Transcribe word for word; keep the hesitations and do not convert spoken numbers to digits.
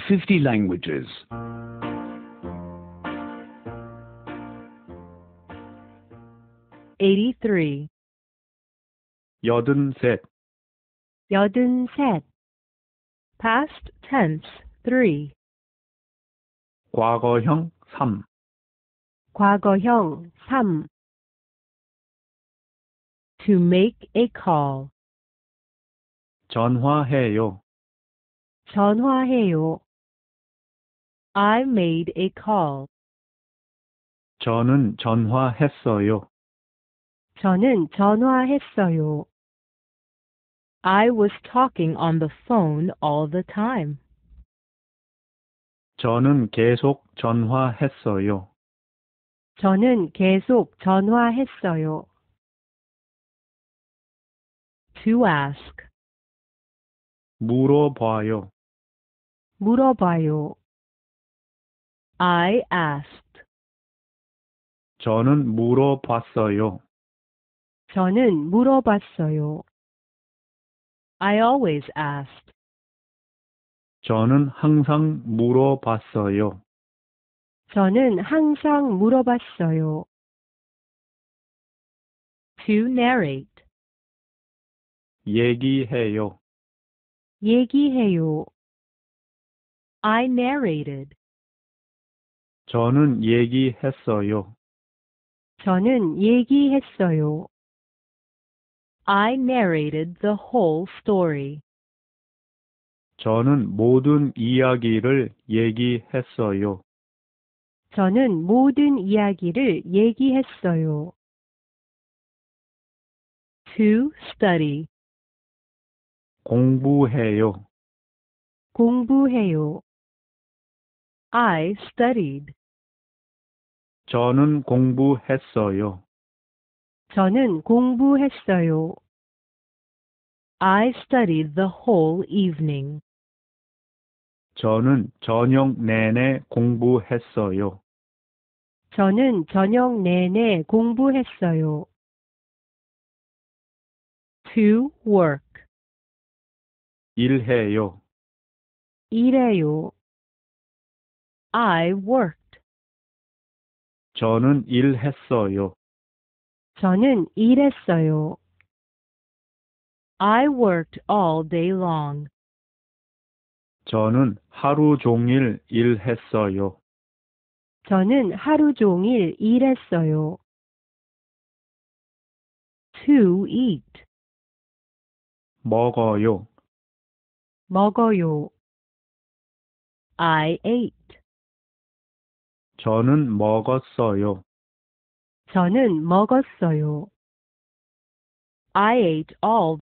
fifty languages. eighty-three. 여든셋, 여든셋. Past tense, three. 과거형 삼, 과거형, 삼. To make a call. 전화해요. 전화해요. I made a call. 저는 전화했어요. 저는 전화했어요. I was talking on the phone all the time. 저는 계속 전화했어요. 저는 계속 전화했어요. To ask. 물어봐요. 물어봐요. I asked. 저는 물어봤어요. 저는 물어봤어요. I always asked. 저는 항상 물어봤어요. 저는 항상 물어봤어요. To narrate. 얘기해요. 얘기해요. I narrated. 저는 얘기했어요. 저는 얘기했어요. I narrated the whole story. 저는 모든 이야기를 얘기했어요. 저는 모든 이야기를 얘기했어요. To study. 공부해요. 공부해요. I studied. 저는 공부했어요. 저는 공부했어요. I studied the whole evening. 저는 저녁 내내 공부했어요. 저는 저녁 내내 공부했어요. To work. 일해요. 일해요. I worked. 저는 일했어요. 저는 일했어요. I worked all day long. 저는 하루 종일 일했어요. 저는 하루 종일 일했어요. To eat. 먹어요. 먹어요. I ate. 저는 먹었어요. 저는 먹었어요. I ate all